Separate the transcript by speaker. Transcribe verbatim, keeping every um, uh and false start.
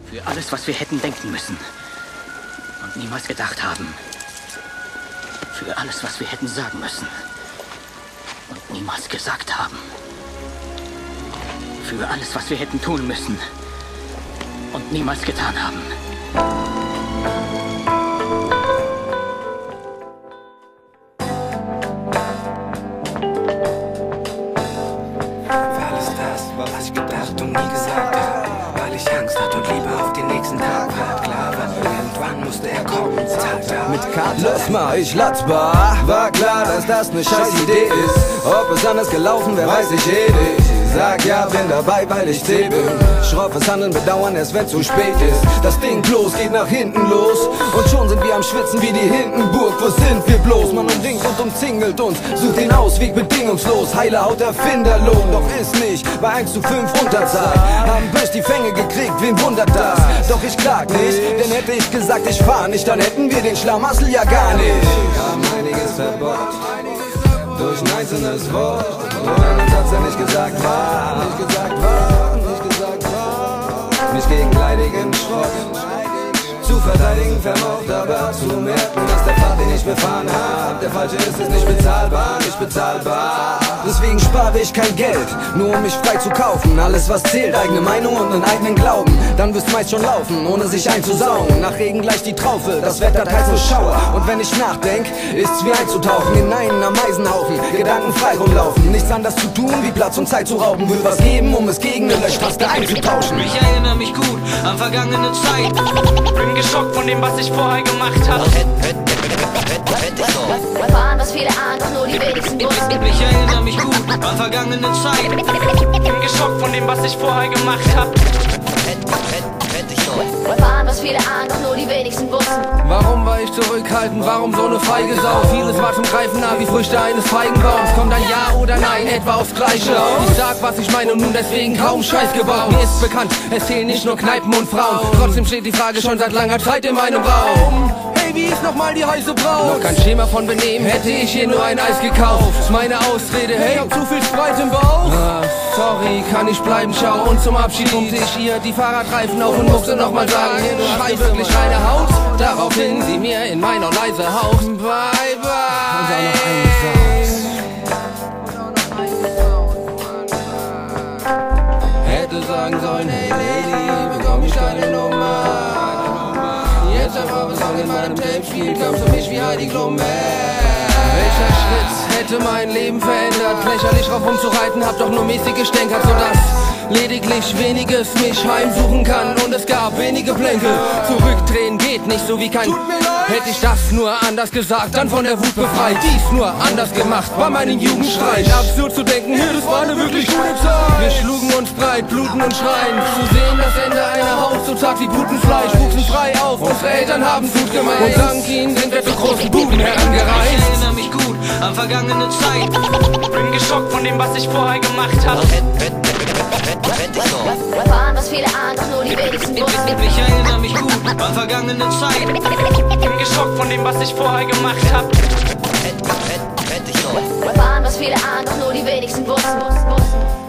Speaker 1: Für alles, was wir hätten denken müssen und niemals gedacht haben. Für alles, was wir hätten sagen müssen und niemals gesagt haben. Für alles, was wir hätten tun müssen und niemals getan haben.
Speaker 2: Für alles das, was ich gedacht und nie gesagt habe, weil ich Angst hatte und lieber auf den nächsten Tag war. Klar war, irgendwann musste er kommen, zahlt er mit Karte.
Speaker 3: Lass mal, ich latzbar. War klar, dass das ne scheiß Idee ist. Ob es anders gelaufen wäre, weiß ich eh nicht. Sag ja, bin dabei, weil ich zäh bin. Schroffes Handeln bedauern erst, wenn zu spät ist. Das Ding bloß geht nach hinten los. Und schon sind wir am Schwitzen wie die Hindenburg. Wo sind wir bloß? Man umringt und umzingelt uns. Sucht den Ausweg bedingungslos. Heile Haut Erfinderlohn. Doch ist nicht bei eins zu fünf Unterzahl. Haben bös die Fänge gekriegt, wen wundert das? Doch ich klag nicht, denn hätte ich gesagt, ich fahr nicht, dann hätten wir den Schlamassel ja gar nicht. Wir haben einiges verbockt durch ein einzelnes Wort. Nur ein Satz, der nicht gesagt war, nicht gesagt war, nicht gesagt war. Mich gegen leidigen Schrott zu verteidigen vermocht, aber zu merken, dass der Pfad, den ich befahren hab, der falsche ist, ist nicht bezahlbar, nicht bezahlbar. Deswegen spare ich kein Geld, nur um mich frei zu kaufen. Alles was zählt, eigene Meinung und einen eigenen Glauben. Dann wirst meist schon laufen, ohne sich einzusaugen. Nach Regen gleich die Traufe, das Wetter teilt so Schauer. Und wenn ich nachdenk, ist's wie einzutauchen in einen Ameisenhaufen. Gedanken frei rumlaufen, nichts anderes zu tun, wie Platz und Zeit zu rauben. Will was geben, um es gegen eine Löschtaste einzutauschen.
Speaker 4: Ich erinnere mich gut an vergangene Zeit. Bin geschockt von dem, was ich vorher gemacht hab.
Speaker 5: Erfahren, was viele ahnen, doch nur die wenigsten wussten.
Speaker 4: Ich erinnere mich gut an vergangene Zeit. Bin geschockt von dem, was ich vorher gemacht hab.
Speaker 5: Erfahren, was viele ahnen, doch nur die wenigsten wussten.
Speaker 6: Warum war ich zurückhaltend? Warum so eine feige Sau? Vieles war zum Greifen nah wie Früchte eines Feigenbaums. Kommt ein Ja oder Nein etwa aufs Gleiche aus? Ich sag, was ich meine und nun deswegen kaum Scheiß gebaut. Mir ist bekannt, es zählen nicht nur Kneipen und Frauen. Trotzdem steht die Frage schon seit langer Zeit in meinem Raum. Hey, wie ist nochmal die heiße Braut? Noch kein Schema von Benehmen, hätte ich hier nur ein Eis gekauft. Meine Ausrede, hey, hab zu viel Sprite im Bauch. Ah, sorry, kann ich bleiben, ciao. Und zum Abschied pumpt ich ihr die Fahrradreifen auf und musste nochmal sagen, hier, du hast wirklich reine Haut. Daraufhin sie mir in meiner leise Haut. Bye, bye. Und auch noch eine Saus. Hätte sagen sollen, hey Lady, bekomm ich keine Nummer. Jetzt einfach was Song in meinem Tape spielt, kamst du mich wie Heidi Klum. Welcher Schritt hätte mein Leben verändert? Lächerlich drauf rumzureiten, hab doch nur mäßig gestänkert, sodass lediglich weniges mich heimsuchen kann. Und es gab wenige Blänke. Zurückdrehen geht nicht, so wie kein hätte ich das nur anders gesagt, dann von der Wut befreit. Dies nur anders gemacht, bei meinen Jugendstreit. Absurd zu denken, hier, das war eine wirklich gute Zeit. Wir schlugen uns breit, bluten und schreien. Zu sehen das Ende einer Haut, so zart wie Putenfleisch. Wuchsen frei auf, unsere Eltern haben's gut gemeint. Und dank ihnen sind wir zu großen Buben herangereist.
Speaker 4: Ich erinnere mich gut an vergangene Zeit. Bin geschockt von dem, was ich vorher gemacht hab.
Speaker 5: Erfahren, was viele ahnen, doch nur die wenigsten wussten.
Speaker 4: Ich erinnere mich gut an vergangene Zeit. Bin geschockt von dem, was ich vorher gemacht hab.
Speaker 5: Erfahren, was viele ahnen, doch nur die wenigsten wussten.